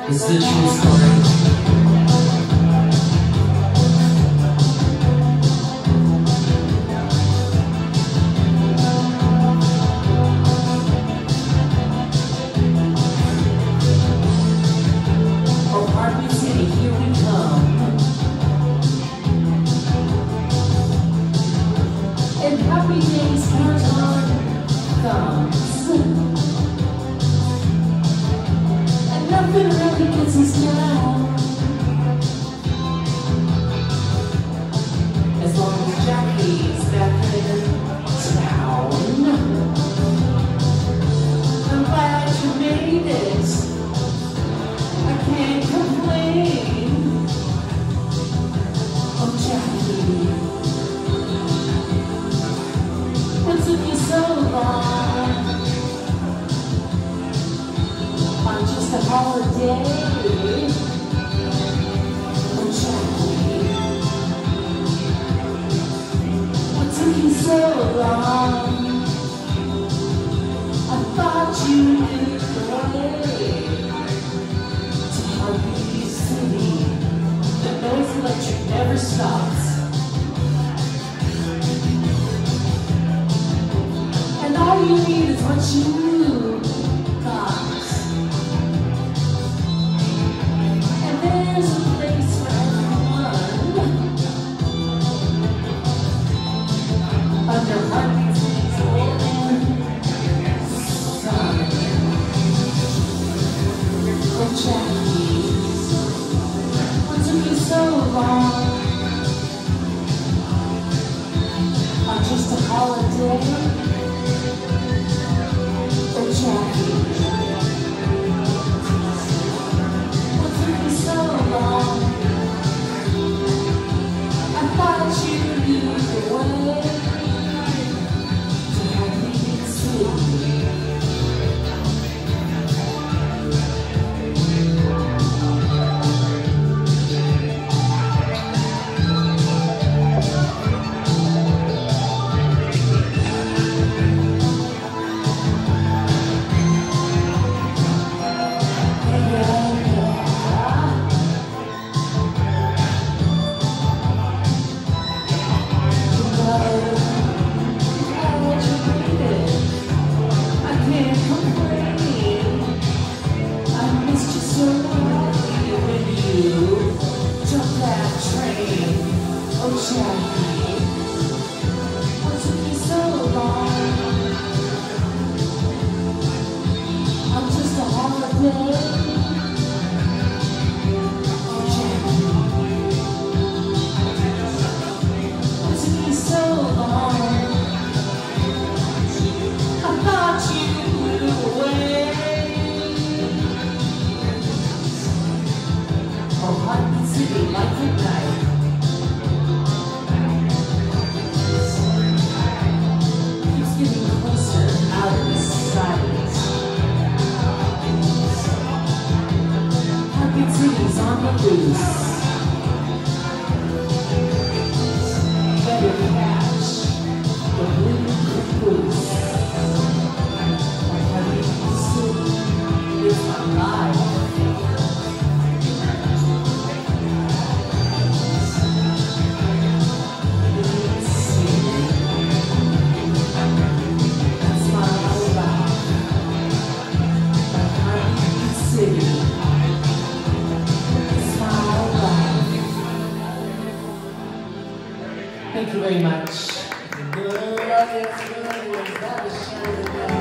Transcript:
is the true story. Happy days count on thumbs, and nothing really gets us down. As long as Jackie's back in town, I'm glad you made it. I can't complain. Oh, Jackie, what took you so long on just a holiday? Oh, Jackie, what took you so long? I thought you knew the way to Heatrbeat City. The noise electric never stops. All you need is what you got. And there's a place for everyone under Heatrbeat City's golden sun. Oh, Jackie, what took you so long on just a holiday? Jackie, what took you so long? I thought you knew the way to Heatrbeat City. Jackie, what took you so long? I'm just a holiday. Oh, Jackie, what took you so long? I thought you blew away. Oh, Heatrbeat City, like at night. Heatrbeat City's on the loose. Better catch the blue caboose. Heatrbeat City is my life. That's my life. Heatrbeat City. Thank you very much. Good audience, that was Sherilyn Connelly.